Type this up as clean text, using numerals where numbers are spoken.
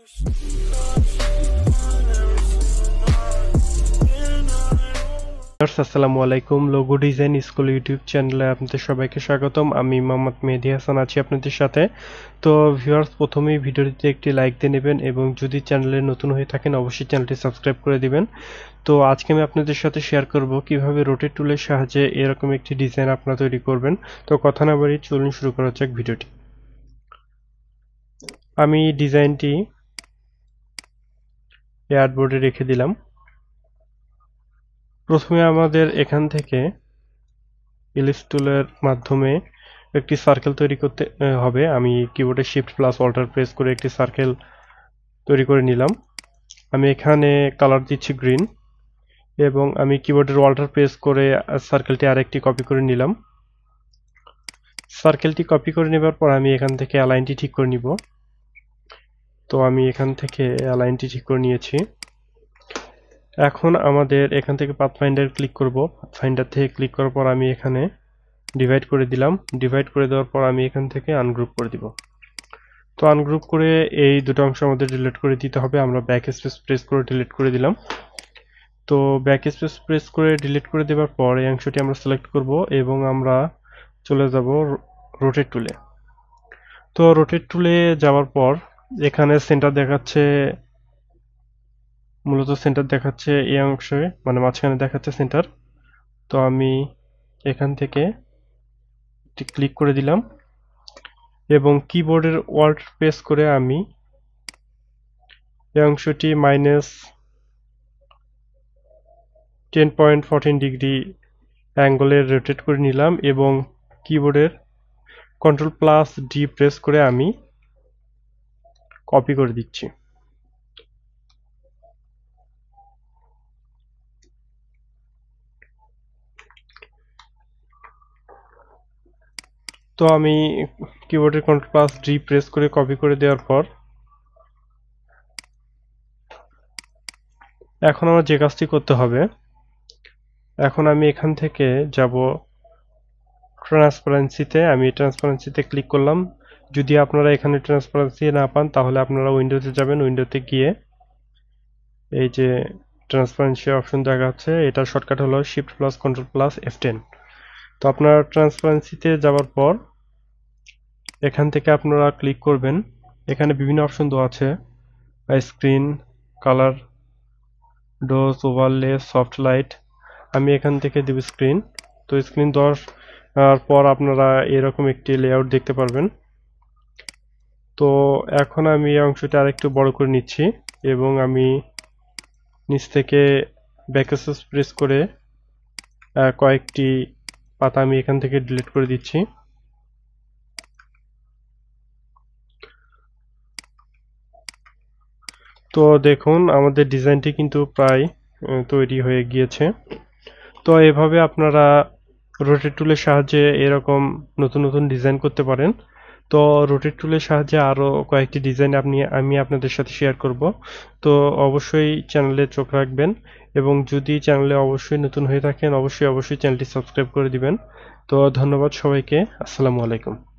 আসসালামু আলাইকুম। Logo design school YouTube চ্যানেলে আপনাদের সবাইকে স্বাগতম। আমি মোহাম্মদ মেহেদী হাসান আছি আপনাদের সাথে। তো ভিউয়ার্স, প্রথমেই ভিডিওটিতে একটি লাইক দিয়ে নেবেন এবং যদি চ্যানেলে নতুন হয়ে থাকেন অবশ্যই চ্যানেলটি সাবস্ক্রাইব করে দিবেন। তো আজকে আমি আপনাদের সাথে শেয়ার করব কিভাবে রোটেট টুলের সাহায্যে এরকম একটি ডিজাইন আপনারা তৈরি করবেন। তো কথা না বাড়িয়ে চলুন শুরু করা যাক ভিডিওটি। আমি ডিজাইনটি আর্টবোর্ডে রেখে দিলাম। প্রথমে আমাদের এখান থেকে ইলিপস টুলের মাধ্যমে একটি সার্কেল তৈরি করতে হবে। আমি কিবোর্ডে শিফট প্লাস অল্টার প্রেস করে একটি সার্কেল তৈরি করে নিলাম। আমি এখানে কালার দিচ্ছি গ্রিন এবং আমি কিবোর্ডের অল্টার প্রেস করে সার্কেলটি আরেকটি কপি করে নিলাম। সার্কেলটি কপি করে নেবার পর আমি এখান থেকে অ্যালাইনটি ঠিক করে নিব। তো আমি এখান থেকে অ্যালাইনটি ঠিক করে নিয়েছি। এখন আমাদের এখান থেকে পাথফাইন্ডার ক্লিক করব। পাথফাইন্ডার থেকে ক্লিক করার পর আমি এখানে ডিভাইড করে দিলাম। ডিভাইড করে দেওয়ার পর আমি এখান থেকে আনগ্রুপ করে দিব। তো আনগ্রুপ করে এই দুটো অংশ আমাদের ডিলিট করে দিতে হবে। আমরা ব্যাক স্পেস প্রেস করে ডিলিট করে দিলাম। তো ব্যাক স্পেস প্রেস করে ডিলিট করে দেওয়ার পর এই অংশটি আমরা সিলেক্ট করব এবং আমরা চলে যাব রোটেট টুলে। তো রোটেট টুলে যাওয়ার পর এখানে সেন্টার দেখাচ্ছে, মূলত সেন্টার দেখাচ্ছে এই অংশে, মানে মাঝখানে দেখাচ্ছে সেন্টার। তো আমি এখান থেকে ক্লিক করে দিলাম এবং কিবোর্ডের অল্ট প্রেস করে আমি এই অংশটি -10.14 ডিগ্রি অ্যাঙ্গেলে রোটেট করে নিলাম এবং কিবোর্ডের কন্ট্রোল প্লাস ডি প্রেস করে আমি কপি করে দিচ্ছি। তো আমি কিবোর্ডের কন্ট্রোল প্লাস ডি প্রেস করে কপি করে দেওয়ার পর এখন আমার যে কাজটি করতে হবে, এখন আমি এখান থেকে যাব ট্রান্সপারেন্সিতে। আমি ট্রান্সপারেন্সিতে ক্লিক করলাম। যদি আপনারা এখানে ট্রান্সপারেন্সি না পান তাহলে আপনারা উইন্ডোতে যাবেন। উইন্ডোতে গিয়ে এই যে ট্রান্সপারেন্সি অপশন দেখা যাচ্ছে, এটার শর্টকাট হলো shift plus control plus F10। তো আপনারা ট্রান্সপারেন্সিতে যাওয়ার পর এখান থেকে আপনারা ক্লিক করবেন। এখানে বিভিন্ন অপশন দেওয়া আছে, screen, colour, dodge, overlay, soft light. আমি এখান থেকে দেব স্ক্রিন। তো স্ক্রিন দেওয়ার পর আপনারা এরকম একটি লেআউট দেখতে পারবেন। তো এখন আমি এই অংশটা আরেকটু বড় করে নিচ্ছি এবং আমি নিচ থেকে ব্যাকস্পেস প্রেস করে কয়েকটি পাতা আমি এখান থেকে ডিলিট করে দিচ্ছি। তো দেখুন আমাদের ডিজাইনটি কিন্তু প্রায় তৈরি হয়ে গিয়েছে। তো এভাবে আপনারা রোটেট টুলের সাহায্যে এরকম নতুন নতুন ডিজাইন করতে পারেন। তো রোটেট টুলের সাহায্যে আরও কয়েকটি ডিজাইন আমি আপনাদের সাথে শেয়ার করব। তো অবশ্যই চ্যানেলে চোখ রাখবেন এবং যদি চ্যানেলে অবশ্যই নতুন হয়ে থাকেন অবশ্যই চ্যানেলটি সাবস্ক্রাইব করে দিবেন। তো ধন্যবাদ সবাইকে। আসসালামু আলাইকুম।